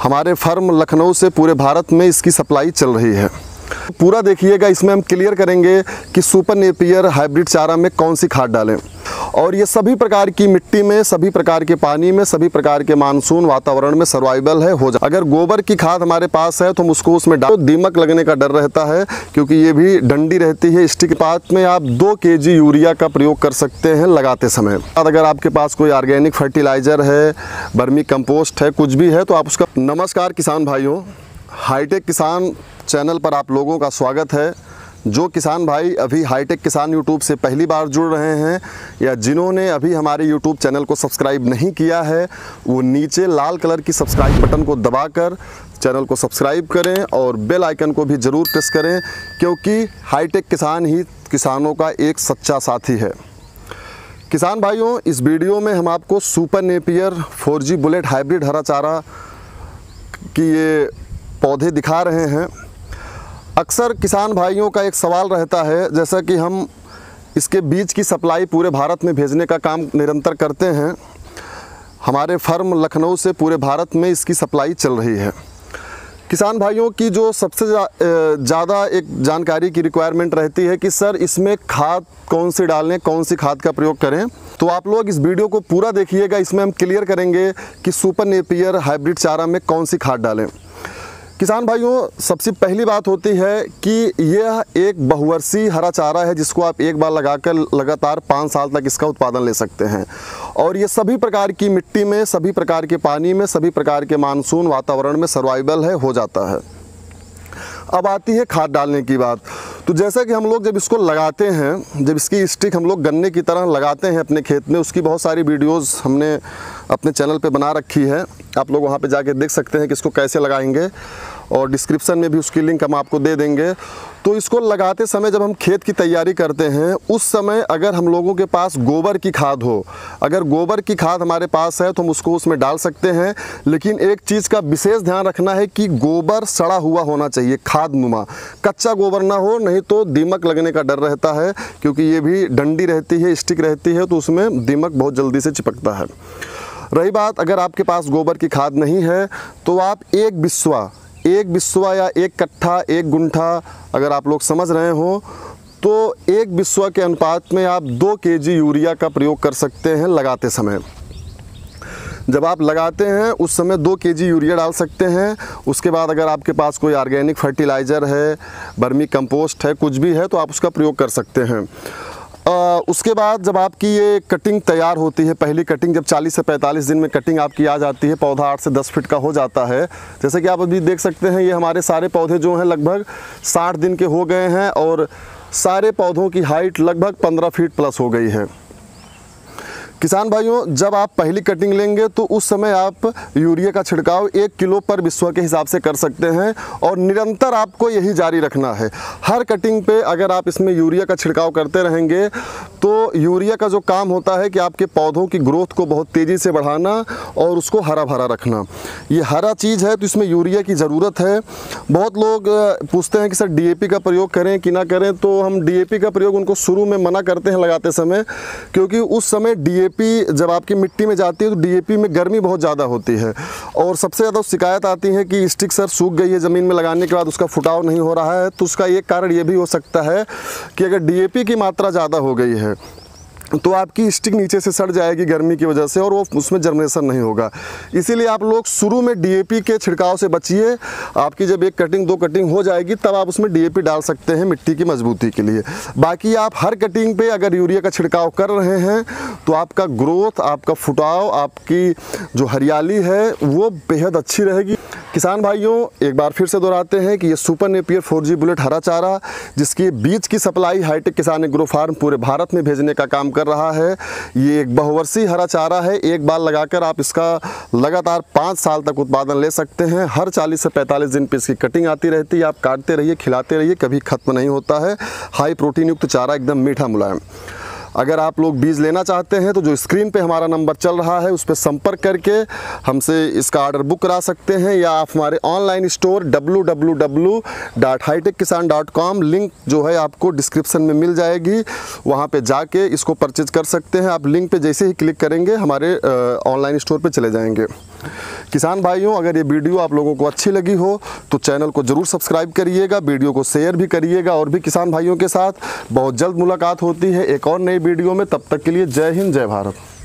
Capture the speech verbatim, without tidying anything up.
हमारे फर्म लखनऊ से पूरे भारत में इसकी सप्लाई चल रही है। पूरा देखिएगा, इसमें हम क्लियर करेंगे कि सुपर नेपियर हाइब्रिड चारा में कौन सी खाद डालें और ये सभी प्रकार की मिट्टी में, सभी प्रकार के पानी में, सभी प्रकार के मानसून वातावरण में सर्वाइवल है हो जा। अगर गोबर की खाद हमारे पास है तो हम उसको उसमें डाल, तो दीमक लगने का डर रहता है क्योंकि ये भी डंडी रहती है। स्टिक पात में आप दो के जी यूरिया का प्रयोग कर सकते हैं लगाते समय। अगर आपके पास कोई ऑर्गेनिक फर्टिलाइज़र है, वर्मी कंपोस्ट है, कुछ भी है तो आप उसका। नमस्कार किसान भाइयों, हाईटेक किसान चैनल पर आप लोगों का स्वागत है। जो किसान भाई अभी हाईटेक किसान यूट्यूब से पहली बार जुड़ रहे हैं या जिन्होंने अभी हमारे यूट्यूब चैनल को सब्सक्राइब नहीं किया है, वो नीचे लाल कलर की सब्सक्राइब बटन को दबाकर चैनल को सब्सक्राइब करें और बेल आइकन को भी ज़रूर प्रेस करें क्योंकि हाईटेक किसान ही किसानों का एक सच्चा साथी है। किसान भाइयों, इस वीडियो में हम आपको super Napier four G bullet hybrid हरा चारा की ये पौधे दिखा रहे हैं। अक्सर किसान भाइयों का एक सवाल रहता है, जैसा कि हम इसके बीज की सप्लाई पूरे भारत में भेजने का काम निरंतर करते हैं। हमारे फर्म लखनऊ से पूरे भारत में इसकी सप्लाई चल रही है। किसान भाइयों की जो सबसे ज़्यादा एक जानकारी की रिक्वायरमेंट रहती है कि सर इसमें खाद कौन सी डालें, कौन सी खाद का प्रयोग करें, तो आप लोग इस वीडियो को पूरा देखिएगा। इसमें हम क्लियर करेंगे कि सुपर नेपियर हाइब्रिड चारा में कौन सी खाद डालें। किसान भाइयों, सबसे पहली बात होती है कि यह एक बहुवर्षीय हरा चारा है जिसको आप एक बार लगाकर लगातार पाँच साल तक इसका उत्पादन ले सकते हैं और ये सभी प्रकार की मिट्टी में, सभी प्रकार के पानी में, सभी प्रकार के मानसून वातावरण में सर्वाइवल है हो जाता है। अब आती है खाद डालने की बात। तो जैसा कि हम लोग जब इसको लगाते हैं, जब इसकी स्टिक हम लोग गन्ने की तरह लगाते हैं अपने खेत में, उसकी बहुत सारी वीडियोस हमने अपने चैनल पे बना रखी है। आप लोग वहाँ पे जाके देख सकते हैं कि इसको कैसे लगाएंगे और डिस्क्रिप्शन में भी उसकी लिंक हम आपको दे देंगे। तो इसको लगाते समय जब हम खेत की तैयारी करते हैं उस समय अगर हम लोगों के पास गोबर की खाद हो, अगर गोबर की खाद हमारे पास है तो हम उसको उसमें डाल सकते हैं। लेकिन एक चीज़ का विशेष ध्यान रखना है कि गोबर सड़ा हुआ होना चाहिए, खाद नुमा, कच्चा गोबर ना हो, नहीं तो दीमक लगने का डर रहता है क्योंकि ये भी डंडी रहती है, स्टिक रहती है, तो उसमें दीमक बहुत जल्दी से चिपकता है। रही बात अगर आपके पास गोबर की खाद नहीं है तो आप एक बिस्वा एक बिस्वा या एक कट्ठा, एक गुंठा अगर आप लोग समझ रहे हो तो एक बिस्वा के अनुपात में आप दो के जी यूरिया का प्रयोग कर सकते हैं लगाते समय। जब आप लगाते हैं उस समय दो के जी यूरिया डाल सकते हैं। उसके बाद अगर आपके पास कोई ऑर्गेनिक फर्टिलाइज़र है, वर्मी कंपोस्ट है, कुछ भी है तो आप उसका प्रयोग कर सकते हैं। आ, उसके बाद जब आपकी ये कटिंग तैयार होती है, पहली कटिंग जब चालीस से पैंतालीस दिन में कटिंग आपकी आ जाती है, पौधा आठ से दस फीट का हो जाता है। जैसे कि आप अभी देख सकते हैं ये हमारे सारे पौधे जो हैं लगभग साठ दिन के हो गए हैं और सारे पौधों की हाइट लगभग पंद्रह फीट प्लस हो गई है। किसान भाइयों, जब आप पहली कटिंग लेंगे तो उस समय आप यूरिया का छिड़काव एक किलो पर बिस्वा के हिसाब से कर सकते हैं और निरंतर आपको यही जारी रखना है। हर कटिंग पे अगर आप इसमें यूरिया का छिड़काव करते रहेंगे तो यूरिया का जो काम होता है कि आपके पौधों की ग्रोथ को बहुत तेज़ी से बढ़ाना और उसको हरा भरा रखना। ये हरा चीज़ है तो इसमें यूरिया की ज़रूरत है। बहुत लोग पूछते हैं कि सर डी ए पी का प्रयोग करें कि ना करें, तो हम डी ए पी का प्रयोग उनको शुरू में मना करते हैं लगाते समय क्योंकि उस समय डी ए पी जब आपकी मिट्टी में जाती है तो डी ए पी में गर्मी बहुत ज़्यादा होती है और सबसे ज़्यादा शिकायत आती है कि स्टिक सर सूख गई है, ज़मीन में लगाने के बाद उसका फुटाव नहीं हो रहा है। तो उसका एक कारण ये भी हो सकता है कि अगर डी ए पी की मात्रा ज़्यादा हो गई है तो आपकी स्टिक नीचे से सड़ जाएगी गर्मी की वजह से और वो उसमें जर्मिनेशन नहीं होगा। इसीलिए आप लोग शुरू में डी ए पी के छिड़काव से बचिए। आपकी जब एक कटिंग दो कटिंग हो जाएगी तब आप उसमें डी ए पी डाल सकते हैं मिट्टी की मजबूती के लिए। बाकी आप हर कटिंग पे अगर यूरिया का छिड़काव कर रहे हैं तो आपका ग्रोथ, आपका फुटाव, आपकी जो हरियाली है वो बेहद अच्छी रहेगी। किसान भाइयों, एक बार फिर से दोहराते हैं कि ये super Napier four G bullet हरा चारा जिसकी बीज की supply hitech Kisan agro farm पूरे भारत में भेजने का काम कर रहा है, ये एक बहुवर्षीय हरा चारा है। एक बार लगाकर आप इसका लगातार पाँच साल तक उत्पादन ले सकते हैं। हर चालीस से पैंतालीस दिन पे इसकी कटिंग आती रहती है, आप काटते रहिए, खिलाते रहिए, कभी खत्म नहीं होता है। हाई प्रोटीन युक्त चारा, एकदम मीठा मुलायम। अगर आप लोग बीज लेना चाहते हैं तो जो स्क्रीन पे हमारा नंबर चल रहा है उस पर संपर्क करके हमसे इसका ऑर्डर बुक करा सकते हैं या आप हमारे online store W W W dot hitech Kisan dot com link जो है आपको डिस्क्रिप्शन में मिल जाएगी, वहाँ पे जाके इसको परचेज कर सकते हैं। आप लिंक पे जैसे ही क्लिक करेंगे हमारे ऑनलाइन स्टोर पे चले जाएंगे। किसान भाइयों, अगर ये वीडियो आप लोगों को अच्छी लगी हो तो चैनल को ज़रूर सब्सक्राइब करिएगा, वीडियो को शेयर भी करिएगा और भी किसान भाइयों के साथ। बहुत जल्द मुलाकात होती है एक और नई वीडियो में, तब तक के लिए जय हिंद, जय भारत।